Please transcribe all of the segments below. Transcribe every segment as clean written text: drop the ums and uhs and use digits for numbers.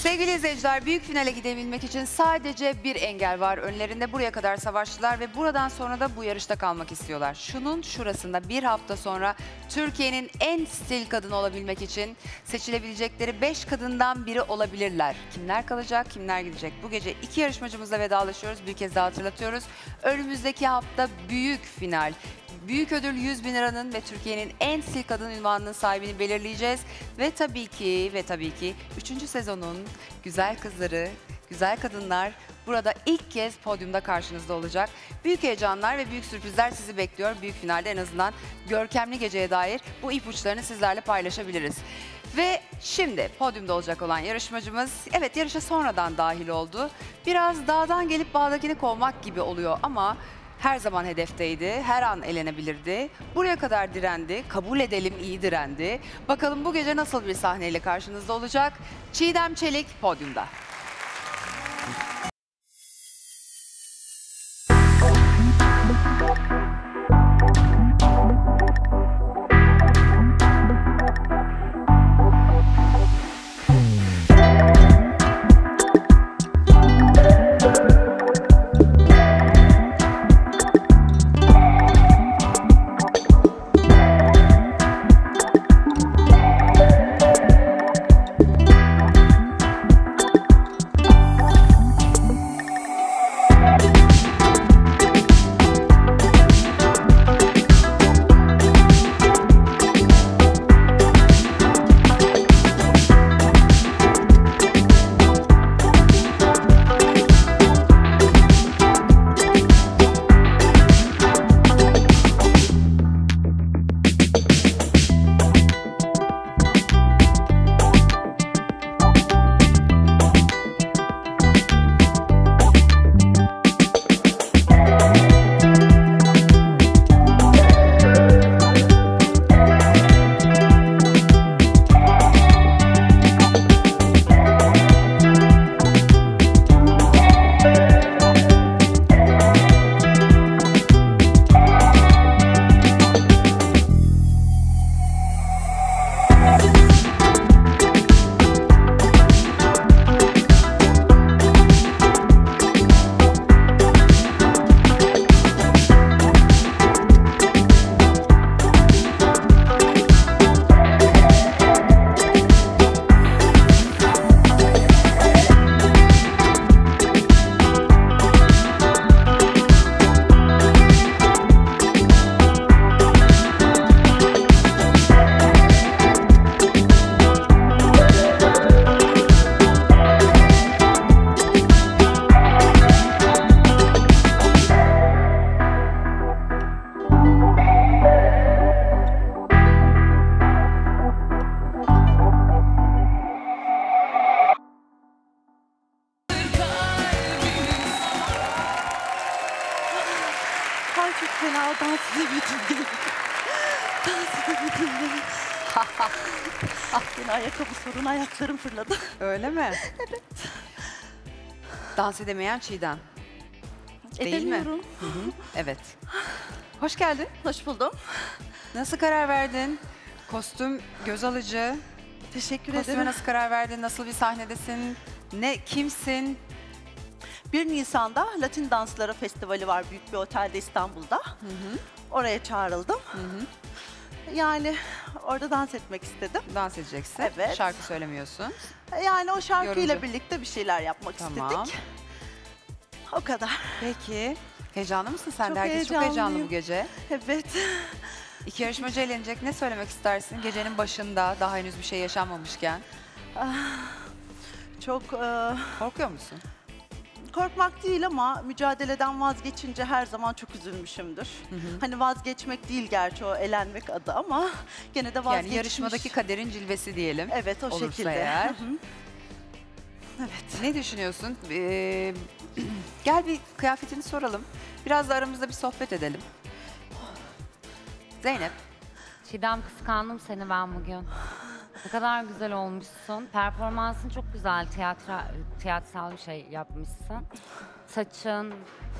Sevgili izleyiciler, büyük finale gidebilmek için sadece bir engel var. Önlerinde buraya kadar savaştılar ve buradan sonra da bu yarışta kalmak istiyorlar. Şunun şurasında bir hafta sonra Türkiye'nin en stil kadını olabilmek için seçilebilecekleri 5 kadından biri olabilirler. Kimler kalacak, kimler gidecek? Bu gece 2 yarışmacımızla vedalaşıyoruz. Bir kez daha hatırlatıyoruz. Önümüzdeki hafta büyük final. Büyük ödül 100.000 liranın ve Türkiye'nin en stil kadın ünvanının sahibini belirleyeceğiz. Ve tabii ki 3. sezonun güzel kızları, güzel kadınlar burada ilk kez podyumda karşınızda olacak. Büyük heyecanlar ve büyük sürprizler sizi bekliyor. Büyük finalde en azından görkemli geceye dair bu ipuçlarını sizlerle paylaşabiliriz. Ve şimdi podyumda olacak olan yarışmacımız, evet yarışa sonradan dahil oldu. Biraz dağdan gelip bağdakini kovmak gibi oluyor ama her zaman hedefteydi, her an elenebilirdi. Buraya kadar direndi, kabul edelim iyi direndi. Bakalım bu gece nasıl bir sahneyle karşınızda olacak? Çiğdem Çelik podyumda. Çok fena dans edemedim. Dans edemedim. Yine ayakkabı sorun, ayaklarım fırladı. Öyle mi? Evet. Dans edemeyen Çiğdem. Değil mi? Edemiyorum. Hı hı. Evet. Hoş geldin. Hoş buldum. Nasıl karar verdin? Kostüm göz alıcı. Teşekkür Kostüme ederim. nasıl karar verdin? Nasıl bir sahnedesin? Kimsin? 1 Nisan'da Latin Dansları Festivali var büyük bir otelde İstanbul'da. Oraya çağrıldım. Yani orada dans etmek istedim. Dans edeceksin. Evet. Şarkı söylemiyorsun. Yani o şarkıyla Yorucu. birlikte bir şeyler yapmak istedik. O kadar. Peki. Heyecanlı mısın sen Çok de? Herkes çok heyecanlı heyecanlıyım. bu gece. Evet. 2 yarışmacı eğlenecek. Ne söylemek istersin? Gecenin başında daha henüz bir şey yaşanmamışken. Çok Korkuyor musun? korkmak değil ama mücadeleden vazgeçince her zaman çok üzülmüşümdür. Hani vazgeçmek değil gerçi o elenmek adı ama gene de vazgeçmiş. Yani yarışmadaki kaderin cilvesi diyelim. Evet o olursa şekilde. eğer. Evet. Ne düşünüyorsun? Gel bir kıyafetini soralım. Biraz da aramızda bir sohbet edelim. Zeynep. Çiğdem, kıskandım seni ben bugün. Ne kadar güzel olmuşsun. Performansın çok güzel. Tiyatral bir şey yapmışsın. Saçın,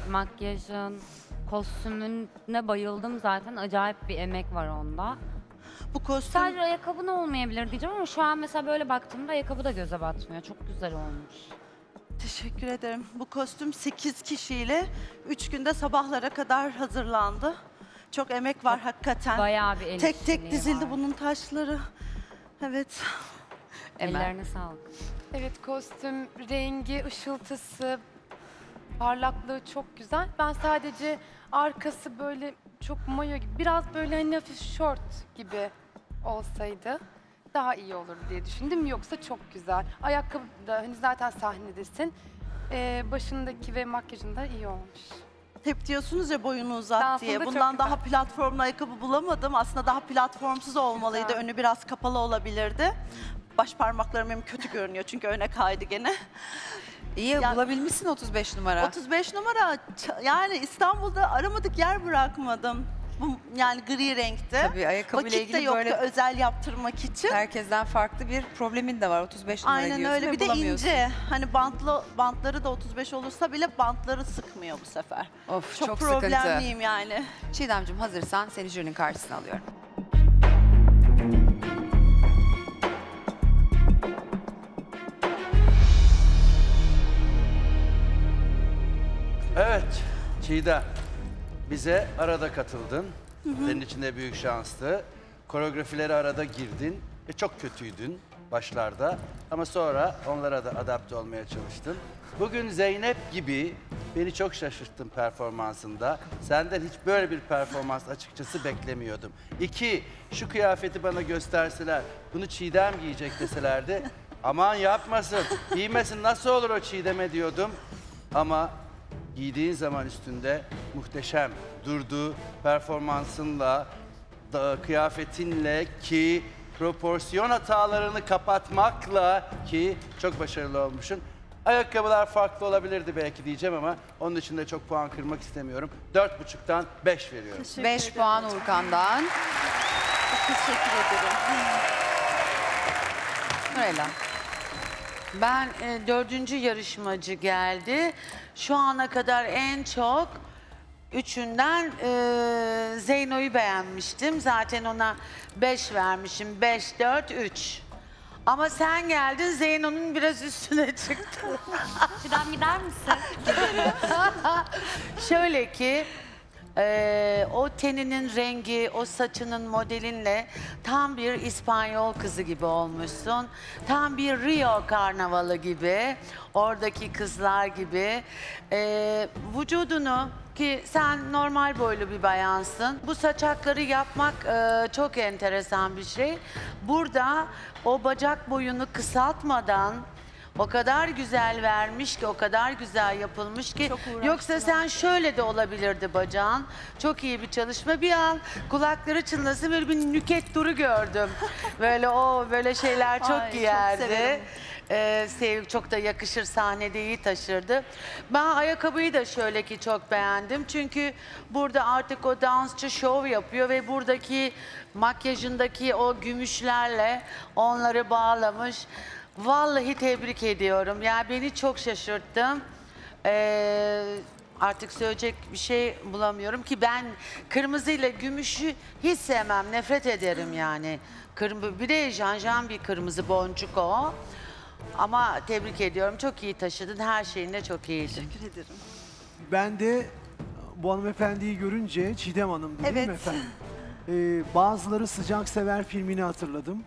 makyajın, kostümüne bayıldım zaten. Acayip bir emek var onda. Bu kostüm Sadece ayakkabın olmayabilir diyeceğim ama şu an mesela böyle baktığımda ayakkabı da göze batmıyor. Çok güzel olmuş. teşekkür ederim. Bu kostüm 8 kişiyle 3 günde sabahlara kadar hazırlandı. Çok emek var hakikaten. Bayağı bir el Tek tek işçiliği dizildi var. bunun taşları. Evet. Emel. Ellerine sağlık. Evet, kostüm rengi, ışıltısı, parlaklığı çok güzel. Ben sadece arkası böyle çok mayo gibi, biraz böyle hani hafif şort gibi olsaydı daha iyi olur diye düşündüm. Yoksa çok güzel. Ayakkabı da hani zaten sahnedesin. Başındaki ve makyajın da iyi olmuş. Hep diyorsunuz ya boyunu uzat Dansında diye. çok Bundan güzel. daha platformlu ayakkabı bulamadım. Aslında daha platformsuz olmalıydı. Güzel. Önü biraz kapalı olabilirdi. Baş parmaklarım benim kötü görünüyor çünkü öne kaydı gene. İyi Ya- bulabilmişsin 35 numara. 35 numara yani İstanbul'da aramadık yer bırakmadım. Bu yani gri renkte. Tabii ayakkabıyla Vakit de ilgili yoktu böyle özel yaptırmak için. herkesten farklı bir problemin de var. 35 numara Aynen diyorsun öyle. ve Bir de bulamıyorsun. ince. Hani bantları da 35 olursa bile bantları sıkmıyor bu sefer. Of Çok, çok sıkıntı. problemliyim yani. Çiğdemciğim hazırsan seni jürinin karşısına alıyorum. Evet, Çiğdem. Bize arada katıldın. Senin için de büyük şanstı. Koreografileri arada girdin ve çok kötüydün başlarda. Ama sonra onlara da adapte olmaya çalıştın. Bugün Zeynep gibi beni çok şaşırttın performansında. Senden hiç böyle bir performans açıkçası beklemiyordum. 2, şu kıyafeti bana gösterseler, bunu Çiğdem giyecek deselerdi. Aman yapmasın, giymesin nasıl olur o Çiğdem'e diyordum. Ama giydiğin zaman üstünde muhteşem durdu performansınla, kıyafetinle ki proporsiyon hatalarını kapatmakla ki çok başarılı olmuşsun. Ayakkabılar farklı olabilirdi belki diyeceğim ama onun için de çok puan kırmak istemiyorum. 4,5'tan 5 veriyorum. Teşekkür 5 ederim. puan Urkan'dan. Teşekkür ederim. Nurella. Ben 4. yarışmacı geldi. Şu ana kadar en çok üçünden Zeyno'yu beğenmiştim. Zaten ona 5 vermişim. 5, 4, 3. Ama sen geldin Zeyno'nun biraz üstüne çıktı. Şuradan gider misin? Şöyle ki o teninin rengi, o saçının modelinle tam bir İspanyol kızı gibi olmuşsun. Tam bir Rio karnavalı gibi, oradaki kızlar gibi. Vücudunu ki sen normal boylu bir bayansın. Bu saçakları yapmak çok enteresan bir şey. Burada o bacak boyunu kısaltmadan o kadar güzel vermiş ki, o kadar güzel yapılmış ki. Çok uğraştılar. Yoksa sen şöyle de olabilirdi bacağın. Çok iyi bir çalışma. Bir an kulakları çınlasın böyle bir Nüket Duru gördüm. Böyle şeyler çok Ay, çok giyerdi. severim. Çok da yakışır, sahnede iyi taşırdı. Ben ayakkabıyı da şöyle ki çok beğendim. Çünkü burada artık o dansçı şov yapıyor ve buradaki makyajındaki o gümüşlerle onları bağlamış. Vallahi tebrik ediyorum. Yani beni çok şaşırttın. Artık söyleyecek bir şey bulamıyorum ki ben kırmızıyla gümüşü hiç sevmem, nefret ederim yani. Bir de janjan bir kırmızı boncuk o. Ama tebrik ediyorum. Çok iyi taşıdın. Her şeyinde çok iyiydin. Teşekkür ederim. Ben de bu hanımefendiyi görünce Çiğdem Hanım'dı değil Evet. mi efendim? Bazıları Sıcak Sever filmini hatırladım.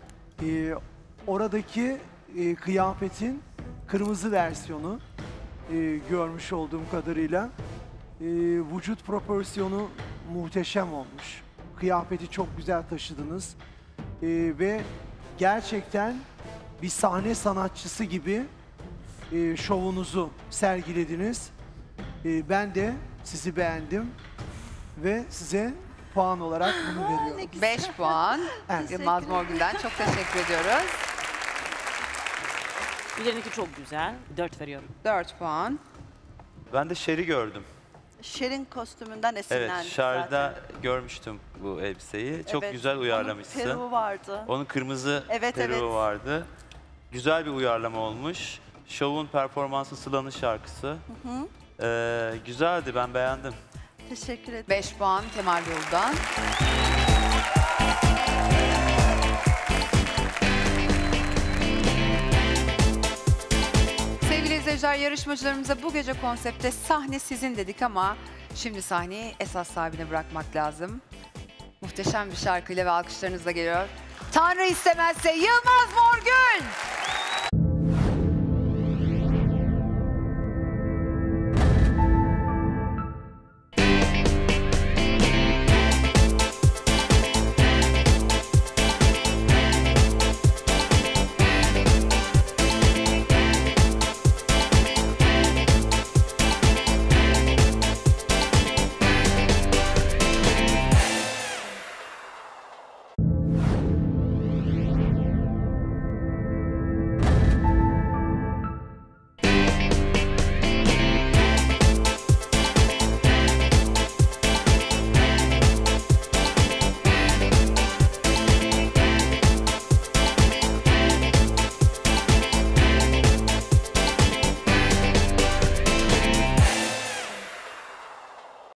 Oradaki kıyafetin kırmızı versiyonu görmüş olduğum kadarıyla. Vücut proporsiyonu muhteşem olmuş. Kıyafeti çok güzel taşıdınız. Ve gerçekten bir sahne sanatçısı gibi şovunuzu sergilediniz. Ben de sizi beğendim ve size puan olarak bunu veriyorum. 5 puan. Evet. Yılmaz Morgül'den çok teşekkür ediyoruz. Üzerindeki çok güzel. 4 veriyorum. 4 puan. Ben de Şer'i gördüm. Şerin kostümünden esinlendik Evet, Şer'da zaten. görmüştüm bu elbiseyi. Çok Evet, güzel onun uyarlamışsın. peruğu vardı. Onun kırmızı Evet, peruğu evet. vardı. Güzel bir uyarlama olmuş. Şovun performansı Sıla'nın şarkısı. Güzeldi, ben beğendim. Teşekkür ederim. 5 puan Kemal Yoldan. seyirciler, yarışmacılarımıza bu gece konsepte sahne sizin dedik ama şimdi sahneyi esas sahibine bırakmak lazım. Muhteşem bir şarkıyla ve alkışlarınızla geliyor. Tanrı istemezse Yılmaz Morgül.